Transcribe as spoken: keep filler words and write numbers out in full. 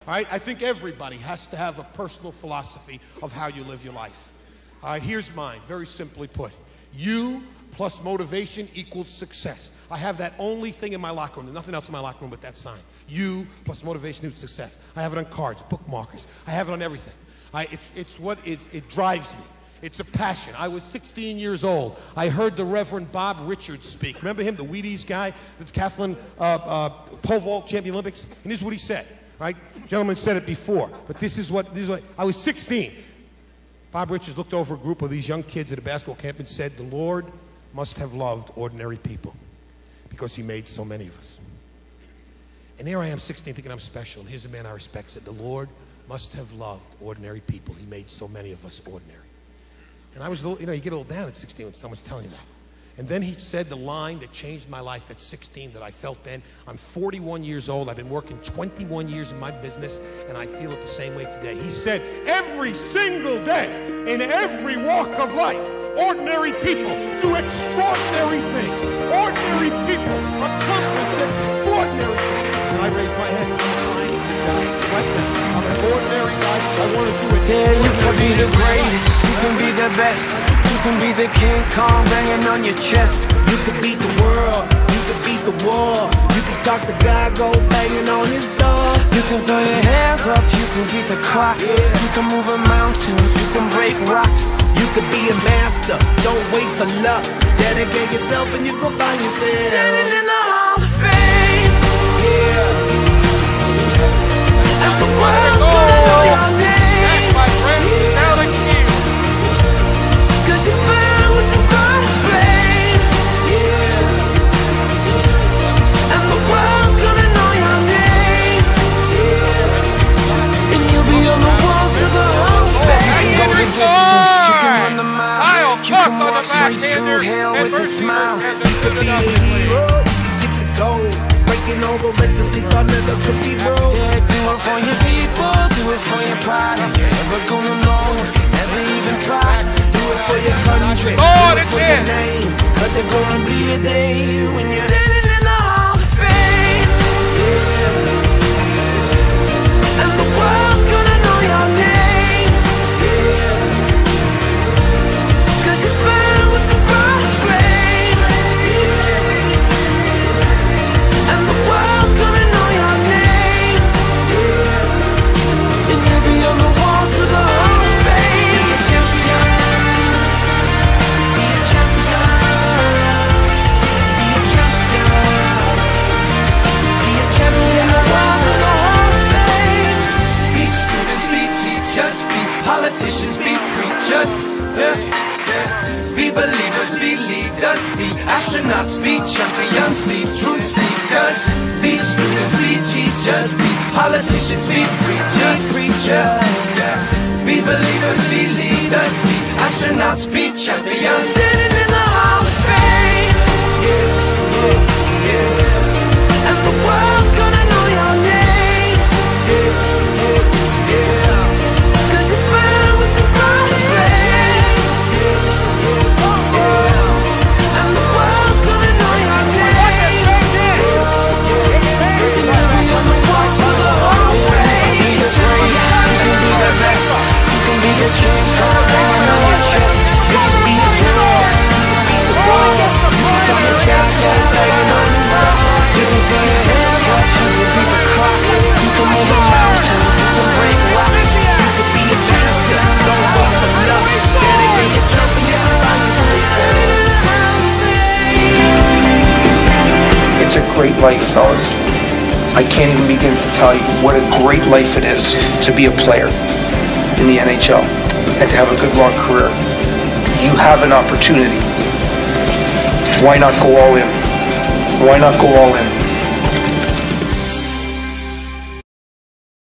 All right? I think everybody has to have a personal philosophy of how you live your life. All right, here's mine, very simply put. You plus motivation equals success. I have that only thing in my locker room. There's nothing else in my locker room but that sign. You plus motivation equals success. I have it on cards, bookmarkers. I have it on everything. I, it's, it's what is, it drives me. It's a passion. I was sixteen years old. I heard the Reverend Bob Richards speak. Remember him, the Wheaties guy, the decathlon uh, uh, pole vault champion Olympics? And this is what he said, right? Gentleman said it before, but this is what, this is what, I was sixteen. Bob Richards looked over a group of these young kids at a basketball camp and said, the Lord must have loved ordinary people because he made so many of us. And here I am, sixteen, thinking I'm special, and here's a man I respect, said, the Lord must have loved ordinary people. He made so many of us ordinary. And I was a little, you know, you get a little down at sixteen when someone's telling you that. And then he said the line that changed my life at sixteen that I felt then. I'm forty-one years old. I've been working twenty-one years in my business, and I feel it the same way today. He said, every single day, in every walk of life, ordinary people do extraordinary things. Ordinary people accomplish extraordinary things. And I raised my hand. I'm applying for the job right now. I'm an ordinary guy. I want to do it. Yeah, you can be the greatest. You can be the best. You can be the King Kong banging on your chest. You can beat the world. You can beat the war. You can talk to God, go banging on his door. You can throw your hands up. You can beat the clock. Yeah. You can move a mountain. You can break rocks. You can be a master. Don't wait for luck. Dedicate yourself and you go find yourself. Standing in the Hall of Fame. Yeah. And the world's gonna know your name. My friend, now the king. Cause you burn with the brightest flame. Yeah. And the world's gonna know your name. Yeah. And you'll be on the walls of the Hall of Fame. You can go the distance, you can run the mile. You can walk straight through hell with a smile. You could be the hero, you can get the gold. Breaking over records they thought never could be broke. Yeah, do it for your people, do it for your pride. Are you ever gonna know if you never even tried? Do it for your country, do Lord, it for it's your in. name. Cause there's gonna be a day when you're Standing in the Hall of Fame. And the world's gonna know your name. Cause you burn with the brightest flame. And the world's gonna know your name. And you'll be on the walls of the Hall of Fame. Be a champion. Be a champion. Be a champion. Be a champion. The walls of the Hall of Fame. Be students, be teachers, be politicians, be preachers. Yeah, yeah. Be believers, be leaders, be astronauts, be champions, be truth seekers. Be students, be teachers, be politicians, be preachers, preachers. Yeah. Be believers, be leaders, be astronauts, be champions. Standing in the Hall of Fame. Yeah, yeah, yeah. And the world's gonna know your name. Yeah, yeah, yeah. Cause you burn with the brightest flame. And the world's gonna know your name. And you'll be on the walls of the Hall of Fame. You can be the greatest, you can be the best. You can be the King Kong banging on your chest. You can be a hero, you can beat the world. You can talk to God, go banging on his door. You can throw your hands up, you can beat the clock. You can move a mountain, you can break rocks. You can be a master, don't wait for luck. Dedicate yourself and you go find yourself. Standing in the Hall of Fame. It's a great life, fellas. I can't even begin to tell you what a great life it is to be a player in the N H L and to have a good long career. You have an opportunity. Why not go all in? Why not go all in?